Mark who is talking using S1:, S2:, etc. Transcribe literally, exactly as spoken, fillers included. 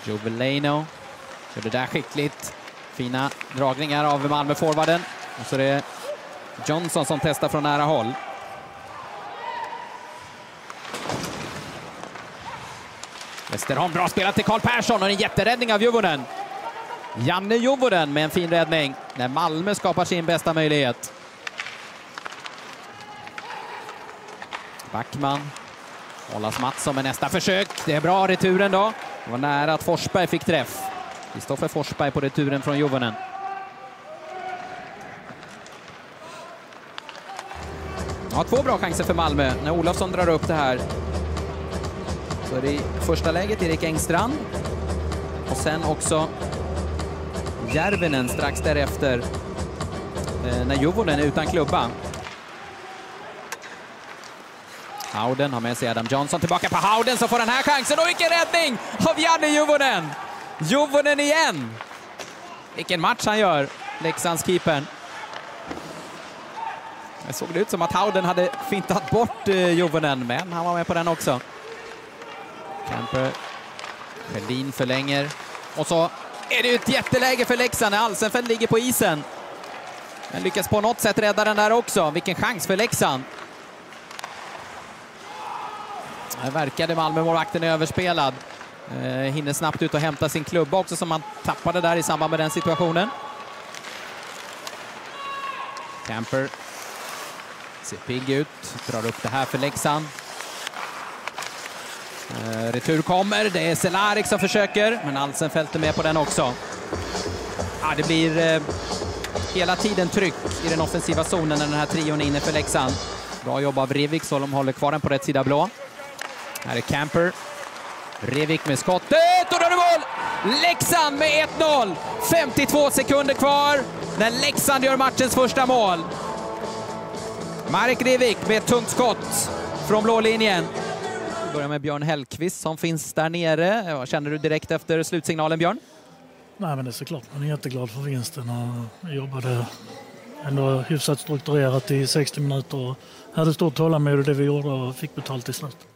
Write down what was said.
S1: Jovelino gör det där skickligt. Fina dragningar av Malmö-forwarden. Och så är det Johnson som testar från nära håll. Westerholm, bra spelat till Karl Persson och en jätteräddning av Juvonen. Janne Juvonen med en fin räddning när Malmö skapar sin bästa möjlighet. Backman. Hållas Mattsson med nästa försök. Det är bra returen då. Det var nära att Forsberg fick träff. Kristoffer Forsberg på returen från Juvonen. Ja, två bra chanser för Malmö när Olofsson drar upp det här. Så är det i första läget Erik Engstrand. Och sen också Järvinen strax därefter när Juvonen är utan klubba. Howden har med sig Adam Johnson, tillbaka på Howden som får den här chansen. Och vilken räddning av Janne Juvonen! Juvonen igen! Vilken match han gör, Leksandskeepern. Det såg det ut som att Howden hade fintat bort uh, Juvonen, men han var med på den också. Camper. Sjöldin förlänger. Och så är det ett jätteläge för Leksand när Alsenfelt ligger på isen. Men lyckas på något sätt rädda den där också. Vilken chans för Leksand. Här verkade Malmö-målvakten överspelad. Eh, hinner snabbt ut och hämta sin klubba också som man tappade där i samband med den situationen. Camper ser pigg ut. Drar upp det här för Leksand. Eh, retur kommer. Det är Cehlárik som försöker. Men Alsenfelt är med på den också. Ja, det blir eh, hela tiden tryck i den offensiva zonen när den här trion är inne för Leksand. Bra jobb av Rivik så de håller kvar den på rätt sida blå. Här är Camper. Rivik med skottet och då är det mål! Leksand med ett noll. femtiotvå sekunder kvar när Leksand gör matchens första mål. Marek Rivik med ett tungt skott från blå linjen. Vi börjar med Björn Hellqvist som finns där nere. Vad känner du direkt efter slutsignalen, Björn?
S2: Nej, men det är såklart. Man är jätteglad för vinsten och jobbade ändå hyfsat strukturerat i sextio minuter och hade stort tålamod i det vi gjorde och fick betalt till slut.